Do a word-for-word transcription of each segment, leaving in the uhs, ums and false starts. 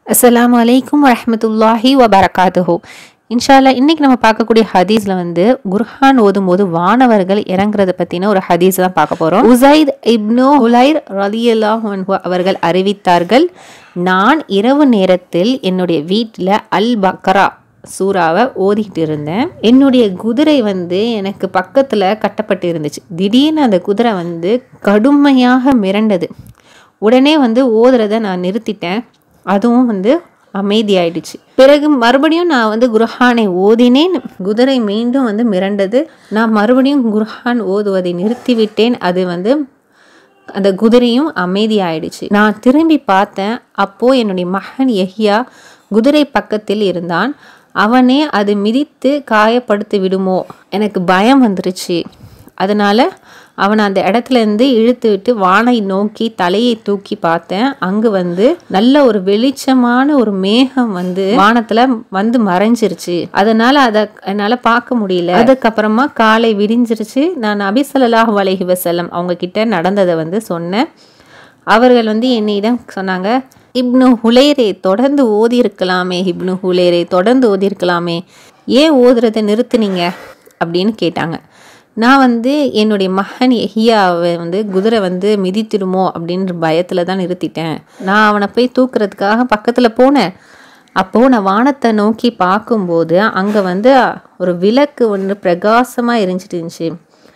அஸ்ஸலாமு அலைக்கும் வரஹ்மத்துல்லாஹி வபரகாத்துஹு. இன்ஷால்லா இன்னைக்கு நம்ம பார்க்கக்கூடிய ஹதீஸ்ல வந்து குர்ஆன் ஓதும் போது வானவர்கள் இறங்குறத பத்தின ஒரு ஹதீஸ் தான் பார்க்க போறோம். உஸைத் இப்னு ஹுலைர் ரலியல்லாஹு அன்ஹு அவர்கள் அறிவித்தார்கள், நான் இரவு நேரத்தில் என்னுடைய வீட்டில் அல் பக்ரா சூறாவை ஓதிட்டு இருந்தேன். என்னுடைய குதிரை வந்து எனக்கு பக்கத்தில் கட்டப்பட்டு இருந்துச்சு. திடீர்னு அந்த குதிரை வந்து கடுமையாக மிரண்டது. உடனே வந்து ஓதுறதை நான் நிறுத்திட்டேன். அதுவும் வந்து அமைதியாயிடுச்சு. பிறகு மறுபடியும் நான் வந்து குர்ஆனை ஓதினேன். குதிரை மீண்டும் வந்து மிரண்டது. நான் மறுபடியும் குர்ஆன் ஓதுவதை நிறுத்திவிட்டேன். அது வந்து அந்த குதிரையும் அமைதியாயிடுச்சு. நான் திரும்பி பார்த்தேன். அப்போ என்னுடைய மகன் யஹ்யா குதிரை பக்கத்தில் இருந்தான். அவனே அது மிதித்து காயப்படுத்தி விடுமோ எனக்கு பயம் வந்துருச்சு. அதனால அவனை அந்த இடத்துல இருந்து இழுத்து விட்டு வானை நோக்கி தலையை தூக்கி பார்த்தேன். அங்கு வந்து நல்ல ஒரு வெளிச்சமான ஒரு மேகம் வந்து வானத்துல வந்து மறைஞ்சிருச்சு. அதனால அதை என்னால பார்க்க முடியல. அதுக்கப்புறமா காலை விடிஞ்சிருச்சு. நான் நபி ஸல்லல்லாஹு அலைஹி வஸல்லம் அவங்க கிட்ட நடந்ததை வந்து சொன்னேன். அவர்கள் வந்து என்னிடம் சொன்னாங்க, இப்னு ஹுலைரே தொடர்ந்து ஓதி இருக்கலாமே, இப்னு ஹுலைரே தொடர்ந்து ஓதி இருக்கலாமே, ஏன் ஓதுறதை நிறுத்துனீங்க அப்படின்னு கேட்டாங்க. நான் வந்து என்னுடைய மகன் யஹ்யாவை வந்து குதிரை வந்து மிதித்திடுமோ அப்படின்ற பயத்தில் தான் நிறுத்திட்டேன். நான் அவனை போய் தூக்குறதுக்காக பக்கத்தில் போனேன். அப்போது நான் வானத்தை நோக்கி பார்க்கும்போது அங்கே வந்து ஒரு விளக்கு ஒன்று பிரகாசமாக எரிஞ்சிட்டு இருந்துச்சு.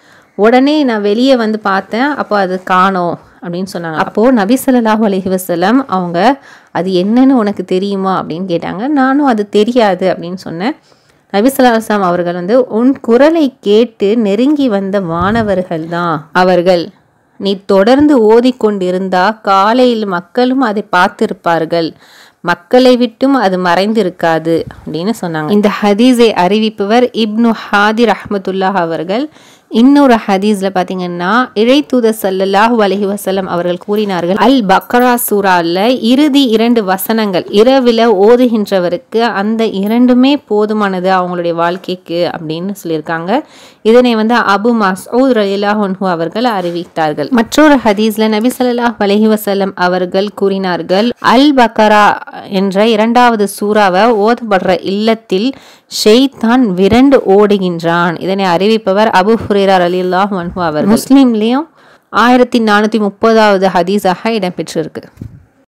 உடனே நான் வெளியே வந்து பார்த்தேன். அப்போ அது காணோம் அப்படின்னு சொன்னாங்க. அப்போது நபி ஸல்லல்லாஹு அலைஹி வஸல்லம் அவங்க அது என்னன்னு உனக்கு தெரியுமா அப்படின்னு கேட்டாங்க. நானும் அது தெரியாது அப்படின்னு சொன்னேன். நபி ஸல்லல்லாஹு அலைஹி வஸல்லம் அவர்கள் வந்து, உன் குரலை கேட்டு நெருங்கி வந்த வானவர்கள் தான் அவர்கள். நீ தொடர்ந்து ஓதிக்கொண்டிருந்தா காலையில் மக்களும் அதை பார்த்திருப்பார்கள், மக்களை விட்டும் அது மறைந்திருக்காது அப்படின்னு சொன்னாங்க. இந்த ஹதீஸை அறிவிப்பவர் இப்னு ஹாதி ரஹ்மத்துல்லாஹ் அவர்கள். இன்னொரு ஹதீஸ்ல பார்த்தீங்கன்னா, இறைத்தூதர் ஸல்லல்லாஹு அலைஹி வஸல்லம் அவர்கள் கூறினார்கள், அல் பக்ரா சூரால இறுதி இரண்டு வசனங்கள் இரவில் ஓதுகின்றவருக்கு அந்த இரண்டுமே போதுமானது அவங்களுடைய வாழ்க்கைக்கு அப்படின்னு சொல்லியிருக்காங்க. இதனை வந்து அபு மஸ்ஊத் ரலியல்லாஹு அன்ஹு அவர்கள் அறிவித்தார்கள். மற்றொரு ஹதீஸ்ல நபி ஸல்லல்லாஹு அலைஹி வஸல்லம் அவர்கள் கூறினார்கள், அல் பக்ரா என்ற இரண்டாவது சூறாவை ஓதப்படுற இல்லத்தில் ஷைத்தான் விரண்டு ஓடுகின்றான். இதனை அறிவிப்பவர் அபு ஹுரைரா ரலியல்லாஹு அன்ஹு அவர்கள். முஸ்லிம்லயும் ஆயிரத்தி நானூற்றி முப்பதாவது ஹதீஸாக இடம்பெற்றிருக்கு.